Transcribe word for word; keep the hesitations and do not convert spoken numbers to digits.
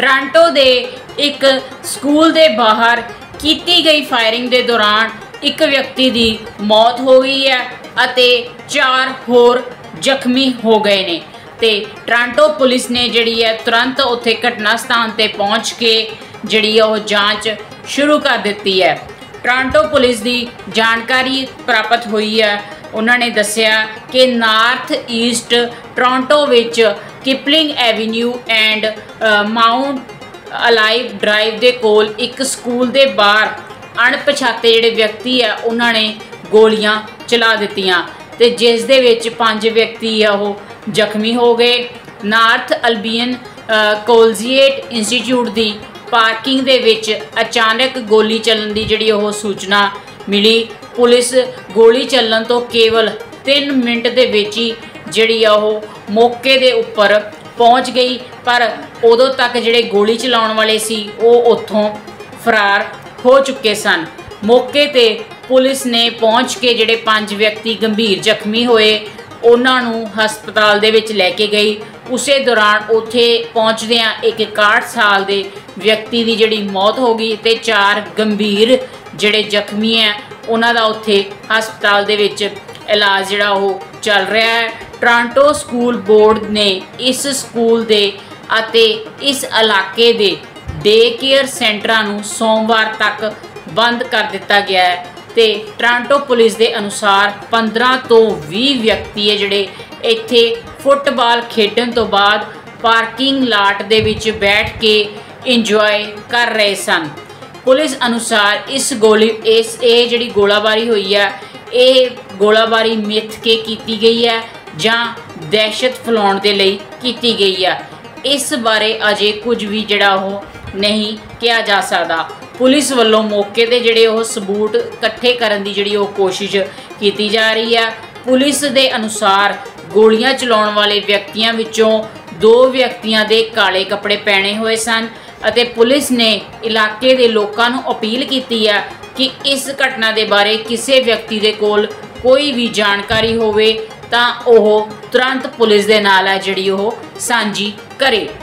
Toronto ਦੇ ਇੱਕ school ਦੇ ਬਾਹਰ ਕੀਤੀ ਗਈ ਫਾਇਰਿੰਗ ਦੇ ਦੌਰਾਨ ਇੱਕ ਵਿਅਕਤੀ ਦੀ ਮੌਤ ਹੋ ਗਈ ਹੈ ਅਤੇ ਚਾਰ ਹੋਰ ਜ਼ਖਮੀ ਹੋ ਗਏ ਨੇ। ਤੇ ਟੋਰਾਂਟੋ ਪੁਲਿਸ ने जिहड़ी है तुरंत उत्थे घटना स्थान ते पहुँच के जिहड़ी है वो जांच शुरू कर दी है। टोरांटो पुलिस की जानकारी प्राप्त हुई है, उन्होंने दस्सिया कि नार्थ ईस्ट टोरांटो विच Kipling Avenue and Mount Olive Drive के कोल एक स्कूल के बाहर अणपछाते जिहड़े व्यक्ति है उन्होंने गोलियां चला दित्तियां ते जिस दे विच पंज व्यक्ति है वो ਜ਼ਖਮੀ हो गए। नार्थ अल्बियन कोलजिएट इंस्टीट्यूट की पार्किंग दे विच अचानक गोली चलन की जिहड़ी ओह सूचना मिली। पुलिस गोली चलन तो केवल तीन मिनट दे विच ही जिहड़ी ओह मौके दे उपर पहुँच गई, पर उदों तक जिहड़े गोली चलाउण वाले सी ओह उत्थों फरार हो चुके सन। मौके ते पुलिस ने पहुँच के जिहड़े पंज व्यक्ति गंभीर जख्मी होए उन्होंने हस्पताल दे विच लैके गई। उसे दौरान उत्थे पहुँचदियां एक इकाहठ साल के व्यक्ति की जिहड़ी मौत हो गई ते चार गंभीर जिहड़े जख्मी हैं उन्हां दा उत्थे हस्पताल दे विच इलाज जिहड़ा वो चल रहा है। टोरांटो स्कूल बोर्ड ने इस स्कूल दे अते इस इलाके दे डे केयर सेंटरां नूं सोमवार तक बंद कर दिता गया है ते टोरांटो पुलिस के अनुसार पंद्रह तो बीस व्यक्ति है जिहड़े इत्थे फुटबॉल खेडन तो बाद पार्किंग लाट दे विच बैठ के इंजॉय कर रहे सन। पुलिस अनुसार इस गोली इस ये जिहड़ी गोलाबारी हुई है ये गोलाबारी मिथ के की गई है जां दहशत फैलाउण दे लई की गई है, इस बारे अजे कुछ भी जिहड़ा वो नहीं कहा जा सकता। पुलिस वालों मौके ते जिहड़े वो सबूत इकट्ठे करन दी जिहड़ी वो कोशिश की जा रही है। पुलिस के अनुसार गोलियां चलाउण वाले व्यक्तियों विचों दो व्यक्तियों के काले कपड़े पहने हुए सन अते पुलिस ने इलाके के लोगों नूं अपील की है कि इस घटना के बारे किसी व्यक्ति के कोल कोई भी जानकारी होवे तां ओह तुरंत पुलिस दे नाल है जिहड़ी वो सांझी करे।